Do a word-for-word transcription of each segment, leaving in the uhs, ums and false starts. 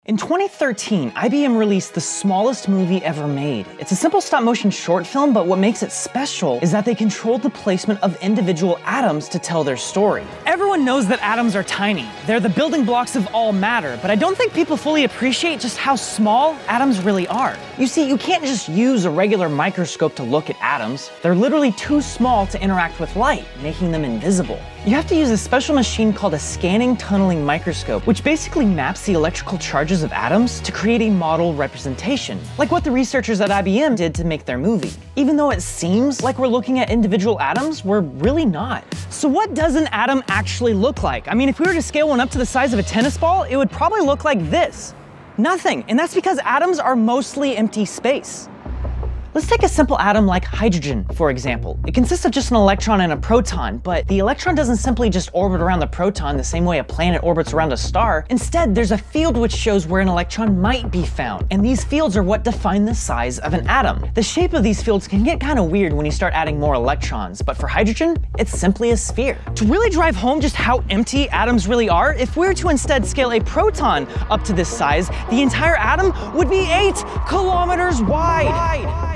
In twenty thirteen, I B M released the smallest movie ever made. It's a simple stop-motion short film, but what makes it special is that they controlled the placement of individual atoms to tell their story. Everyone knows that atoms are tiny. They're the building blocks of all matter, but I don't think people fully appreciate just how small atoms really are. You see, you can't just use a regular microscope to look at atoms. They're literally too small to interact with light, making them invisible. You have to use a special machine called a scanning tunneling microscope, which basically maps the electrical charges of atoms to create a model representation, like what the researchers at I B M did to make their movie. Even though it seems like we're looking at individual atoms, we're really not. So what does an atom actually look like? I mean, if we were to scale one up to the size of a tennis ball, it would probably look like this. Nothing, and that's because atoms are mostly empty space. Let's take a simple atom like hydrogen, for example. It consists of just an electron and a proton, but the electron doesn't simply just orbit around the proton the same way a planet orbits around a star. Instead, there's a field which shows where an electron might be found, and these fields are what define the size of an atom. The shape of these fields can get kind of weird when you start adding more electrons, but for hydrogen, it's simply a sphere. To really drive home just how empty atoms really are, if we were to instead scale a proton up to this size, the entire atom would be eight kilometers wide. wide.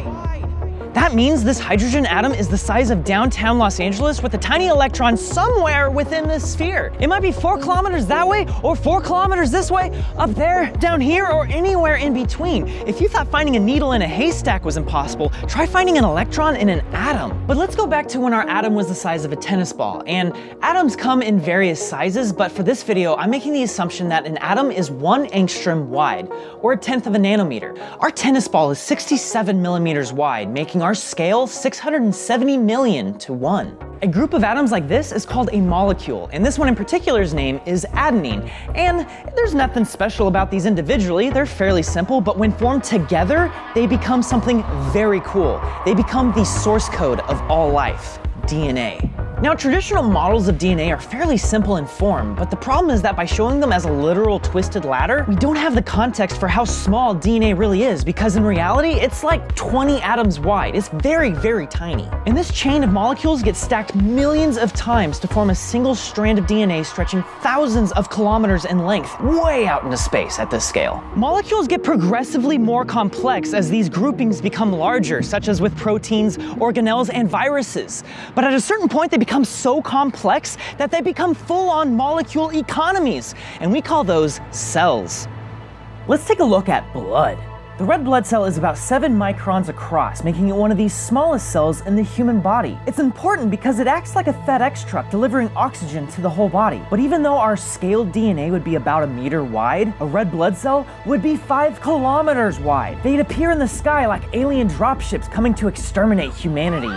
That means this hydrogen atom is the size of downtown Los Angeles with a tiny electron somewhere within this sphere. It might be four kilometers that way, or four kilometers this way, up there, down here, or anywhere in between. If you thought finding a needle in a haystack was impossible, try finding an electron in an atom. But let's go back to when our atom was the size of a tennis ball. And atoms come in various sizes, but for this video, I'm making the assumption that an atom is one angstrom wide, or a tenth of a nanometer. Our tennis ball is sixty-seven millimeters wide, making our scale six hundred seventy million to one. A group of atoms like this is called a molecule, and this one in particular's name is adenine. And there's nothing special about these individually, they're fairly simple, but when formed together, they become something very cool. They become the source code of all life, D N A. Now, traditional models of D N A are fairly simple in form, but the problem is that by showing them as a literal twisted ladder, we don't have the context for how small D N A really is, because in reality, it's like twenty atoms wide. It's very, very tiny. And this chain of molecules gets stacked millions of times to form a single strand of D N A stretching thousands of kilometers in length, way out into space at this scale. Molecules get progressively more complex as these groupings become larger, such as with proteins, organelles, and viruses. But at a certain point, they become become so complex that they become full-on molecule economies, and we call those cells. Let's take a look at blood. The red blood cell is about seven microns across, making it one of the smallest cells in the human body. It's important because it acts like a FedEx truck delivering oxygen to the whole body. But even though our scaled D N A would be about a meter wide, a red blood cell would be five kilometers wide. They'd appear in the sky like alien dropships coming to exterminate humanity.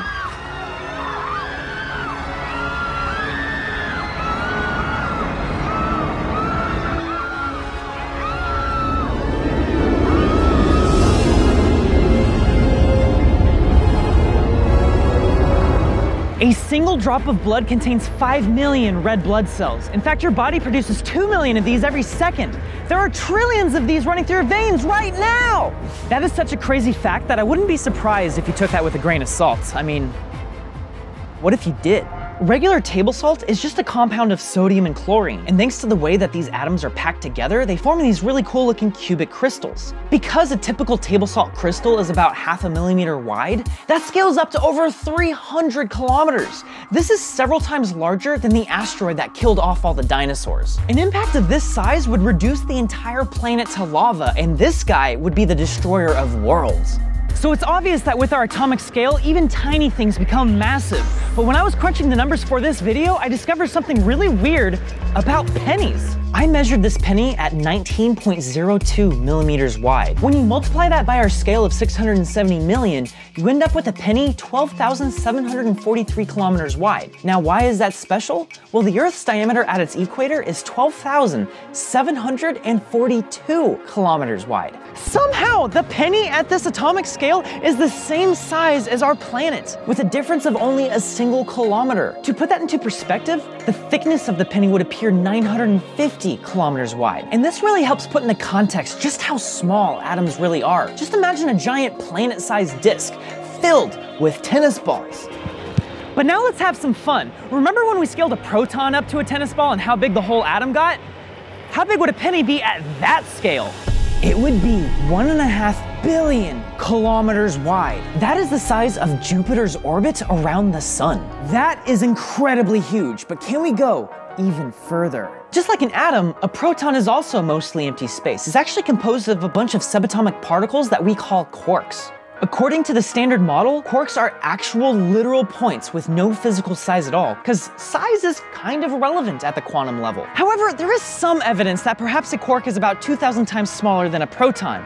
A single drop of blood contains five million red blood cells. In fact, your body produces two million of these every second. There are trillions of these running through your veins right now! That is such a crazy fact that I wouldn't be surprised if you took that with a grain of salt. I mean, what if you did? Regular table salt is just a compound of sodium and chlorine, and thanks to the way that these atoms are packed together, they form these really cool looking cubic crystals. Because a typical table salt crystal is about half a millimeter wide, that scales up to over three hundred kilometers. This is several times larger than the asteroid that killed off all the dinosaurs. An impact of this size would reduce the entire planet to lava, and this guy would be the destroyer of worlds. So it's obvious that with our atomic scale, even tiny things become massive. But when I was crunching the numbers for this video, I discovered something really weird about pennies. I measured this penny at nineteen point zero two millimeters wide. When you multiply that by our scale of six hundred seventy million, you end up with a penny twelve thousand seven hundred forty-three kilometers wide. Now, why is that special? Well, the Earth's diameter at its equator is twelve thousand seven hundred forty-two kilometers wide. Somehow, the penny at this atomic scale is the same size as our planet, with a difference of only a single kilometer. To put that into perspective, the thickness of the penny would appear nine hundred fifty kilometers wide. And this really helps put into context just how small atoms really are. Just imagine a giant planet-sized disk filled with tennis balls. But now let's have some fun. Remember when we scaled a proton up to a tennis ball and how big the whole atom got? How big would a penny be at that scale? It would be one and a half billion kilometers wide. That is the size of Jupiter's orbit around the sun. That is incredibly huge, but can we go even further? Just like an atom, a proton is also mostly empty space. It's actually composed of a bunch of subatomic particles that we call quarks. According to the standard model, quarks are actual literal points with no physical size at all, because size is kind of irrelevant at the quantum level. However, there is some evidence that perhaps a quark is about two thousand times smaller than a proton.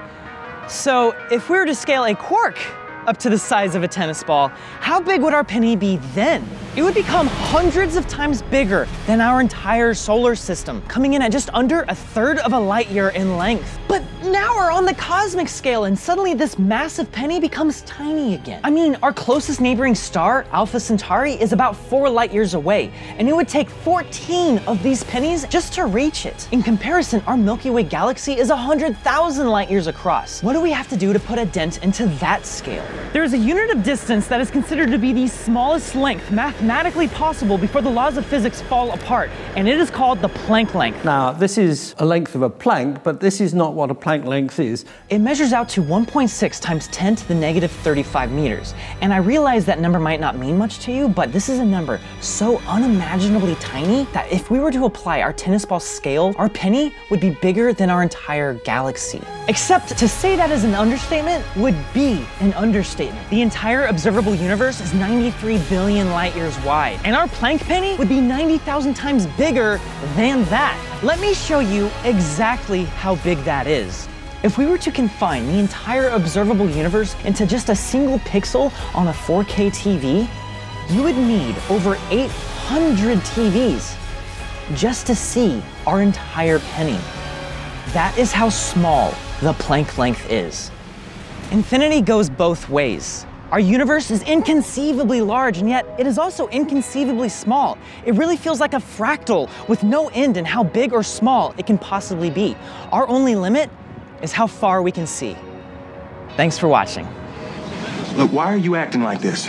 So if we were to scale a quark up to the size of a tennis ball, how big would our penny be then? It would become hundreds of times bigger than our entire solar system, coming in at just under a third of a light year in length. But now we're on the cosmic scale, and suddenly this massive penny becomes tiny again. I mean, our closest neighboring star, Alpha Centauri, is about four light years away, and it would take fourteen of these pennies just to reach it. In comparison, our Milky Way galaxy is one hundred thousand light years across. What do we have to do to put a dent into that scale? There is a unit of distance that is considered to be the smallest length mathematically possible before the laws of physics fall apart, and it is called the Planck length. Now, this is a length of a Planck, but this is not what a Planck length is. It measures out to one point six times ten to the negative thirty-five meters. And I realize that number might not mean much to you, but this is a number so unimaginably tiny that if we were to apply our tennis ball scale, our penny would be bigger than our entire galaxy. Except to say that is an understatement would be an understatement. The entire observable universe is ninety-three billion light years wide, and our Planck penny would be ninety thousand times bigger than that. Let me show you exactly how big that is. If we were to confine the entire observable universe into just a single pixel on a four K T V, you would need over eight hundred T Vs just to see our entire penny. That is how small the Planck length is. Infinity goes both ways. Our universe is inconceivably large, and yet it is also inconceivably small. It really feels like a fractal with no end in how big or small it can possibly be. Our only limit is how far we can see. Thanks for watching. Look, why are you acting like this?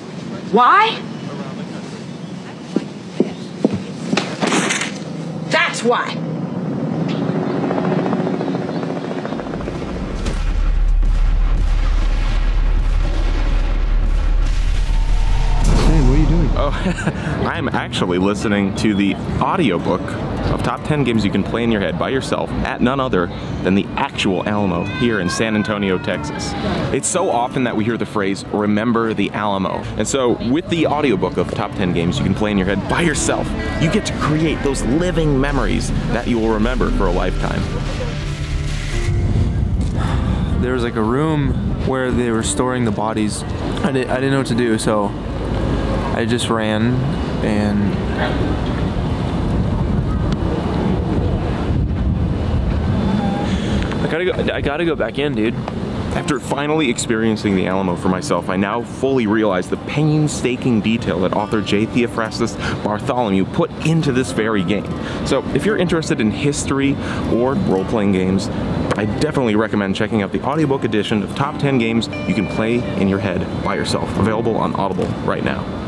Why? That's why. Oh, I'm actually listening to the audiobook of top ten games you can play in your head by yourself at none other than the actual Alamo here in San Antonio, Texas. It's so often that we hear the phrase, remember the Alamo. And so with the audiobook of top ten games you can play in your head by yourself, you get to create those living memories that you will remember for a lifetime. There was like a room where they were storing the bodies. I, did, I didn't know what to do, so I just ran and I gotta go, I gotta go back in, dude. After finally experiencing the Alamo for myself, I now fully realize the painstaking detail that author J. Theophrastus Bartholomew put into this very game. So if you're interested in history or role-playing games, I definitely recommend checking out the audiobook edition of Top ten Games You Can Play in Your Head by Yourself, available on Audible right now.